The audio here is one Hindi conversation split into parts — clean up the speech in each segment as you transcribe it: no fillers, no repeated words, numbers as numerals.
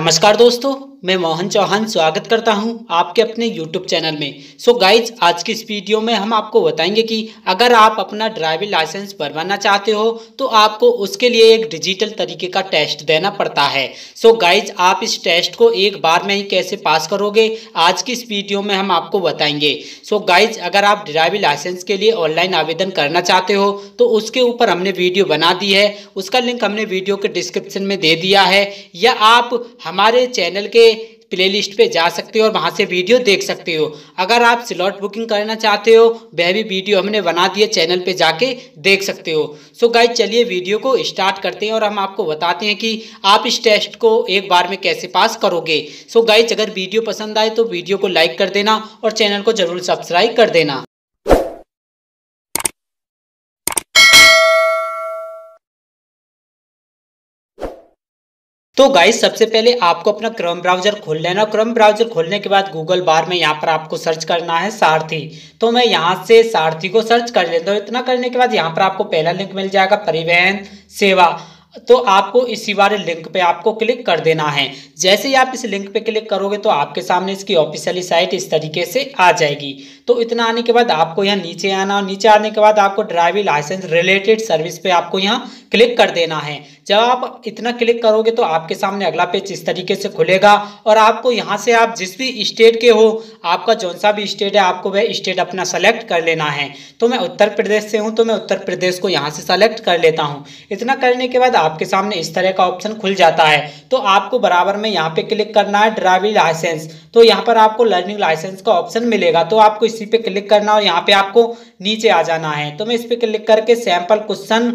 नमस्कार दोस्तों, मैं मोहन चौहान स्वागत करता हूं आपके अपने YouTube चैनल में। गाइज, आज की इस वीडियो में हम आपको बताएंगे कि अगर आप अपना ड्राइविंग लाइसेंस बनवाना चाहते हो तो आपको उसके लिए एक डिजिटल तरीके का टेस्ट देना पड़ता है। गाइज, आप इस टेस्ट को एक बार में ही कैसे पास करोगे, आज की इस वीडियो में हम आपको बताएंगे। गाइज, अगर आप ड्राइविंग लाइसेंस के लिए ऑनलाइन आवेदन करना चाहते हो तो उसके ऊपर हमने वीडियो बना दी है, उसका लिंक हमने वीडियो के डिस्क्रिप्शन में दे दिया है, या आप हमारे चैनल के प्लेलिस्ट पे जा सकते हो और वहां से वीडियो देख सकते हो। अगर आप स्लॉट बुकिंग करना चाहते हो वह भी वीडियो हमने बना दी है, चैनल पे जाके देख सकते हो। गाइज, चलिए वीडियो को स्टार्ट करते हैं और हम आपको बताते हैं कि आप इस टेस्ट को एक बार में कैसे पास करोगे। गाइज, अगर वीडियो पसंद आए तो वीडियो को लाइक कर देना और चैनल को जरूर सब्सक्राइब कर देना। गाइस, सबसे पहले आपको अपना क्रोम ब्राउजर खोल लेना। क्रोम ब्राउजर खोलने के बाद गूगल बार में यहाँ पर आपको सर्च करना है सारथी। तो मैं यहाँ से सारथी को सर्च कर लेता हूँ। इतना करने के बाद यहाँ पर आपको पहला लिंक मिल जाएगा, परिवहन सेवा। तो आपको इसी वाले लिंक पे आपको क्लिक कर देना है। जैसे ही आप इस लिंक पे क्लिक करोगे तो आपके सामने इसकी ऑफिशियली साइट इस तरीके से आ जाएगी। तो इतना आने के बाद आपको यहाँ नीचे आना, और नीचे आने के बाद आपको ड्राइविंग लाइसेंस रिलेटेड सर्विस पे आपको यहाँ क्लिक कर देना है। जब आप इतना क्लिक करोगे तो आपके सामने अगला पेज इस तरीके से खुलेगा और आपको यहाँ से आप जिस भी स्टेट के हो, आपका जौन सा भी स्टेट है, आपको वह स्टेट अपना सेलेक्ट कर लेना है। तो मैं उत्तर प्रदेश से हूँ तो मैं उत्तर प्रदेश को यहाँ से सेलेक्ट कर लेता हूँ। इतना करने के बाद आपके सामने इस तरह का ऑप्शन खुल जाता है। तो आपको बराबर में यहाँ पे क्लिक करना है ड्राइविंग लाइसेंस। तो यहाँ पर आपको लर्निंग लाइसेंस का ऑप्शन मिलेगा, तो आपको इसी पे क्लिक करना और यहाँ पे आपको नीचे आ जाना है। तो मैं इस पे क्लिक करके सैंपल क्वेश्चन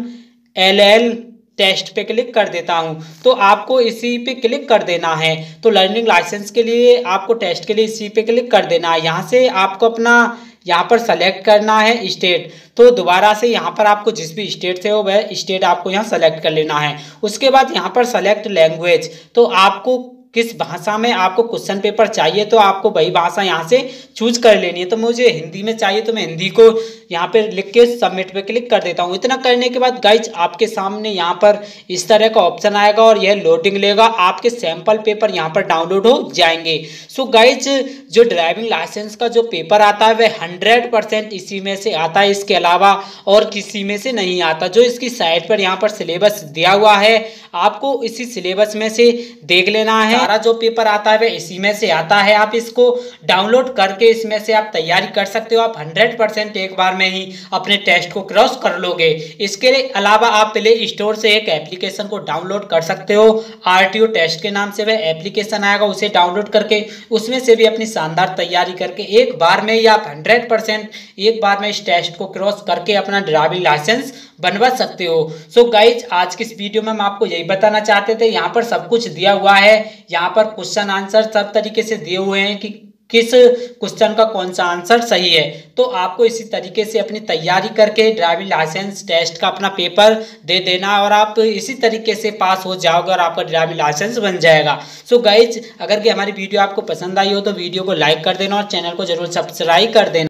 LL टेस्ट पे क्लिक कर देता हूं। तो आपको इसी पे क्लिक कर देना है। तो लर्निंग लाइसेंस के लिए आपको टेस्ट के लिए इसी पे क्लिक कर देना है। यहाँ से आपको अपना यहाँ पर सेलेक्ट करना है स्टेट। तो दोबारा से यहाँ पर आपको जिस भी स्टेट से हो वह स्टेट आपको यहाँ सेलेक्ट कर लेना है। उसके बाद यहाँ पर सेलेक्ट लैंग्वेज। तो आपको किस भाषा में आपको क्वेश्चन पेपर चाहिए तो आपको वही भाषा यहाँ से चूज कर लेनी है। तो मुझे हिंदी में चाहिए तो मैं हिंदी को यहाँ पे लिख के सबमिट पे क्लिक कर देता हूँ। इतना करने के बाद गाइज, आपके सामने यहाँ पर इस तरह का ऑप्शन आएगा और यह लोडिंग लेगा। आपके सैंपल पेपर यहाँ पर डाउनलोड हो जाएंगे। गाइज, जो ड्राइविंग लाइसेंस का जो पेपर आता है वह 100% इसी में से आता है, इसके अलावा और किसी में से नहीं आता। जो इसकी साइट पर यहाँ पर सिलेबस दिया हुआ है, आपको इसी सिलेबस में से देख लेना है। सारा जो पेपर आता है वह इसी में से आता है। आप इसको डाउनलोड करके इसमें से आप तैयारी कर सकते हो। आप 100% एक बार में ही अपने टेस्ट को क्रॉस कर लोगे। इसके अलावा आप प्ले स्टोर से एक एप्लीकेशन को डाउनलोड कर सकते हो। RTO टेस्ट के नाम से वह एप्लीकेशन आएगा, उसे डाउनलोड करके उसमें से भी अपनी शानदार तैयारी करके एक बार में ही आप 100% एक बार में इस टेस्ट को क्रॉस करके अपना ड्राइविंग लाइसेंस बनवा सकते हो। गाइज, आज की इस वीडियो में हम आपको यही बताना चाहते थे। यहाँ पर सब कुछ दिया हुआ है, यहाँ पर क्वेश्चन आंसर सब तरीके से दिए हुए हैं कि किस क्वेश्चन का कौन सा आंसर सही है। तो आपको इसी तरीके से अपनी तैयारी करके ड्राइविंग लाइसेंस टेस्ट का अपना पेपर दे देना और आप इसी तरीके से पास हो जाओगे और आपका ड्राइविंग लाइसेंस बन जाएगा। गाइज, अगर कि हमारी वीडियो आपको पसंद आई हो तो वीडियो को लाइक कर देना और चैनल को जरूर सब्सक्राइब कर देना।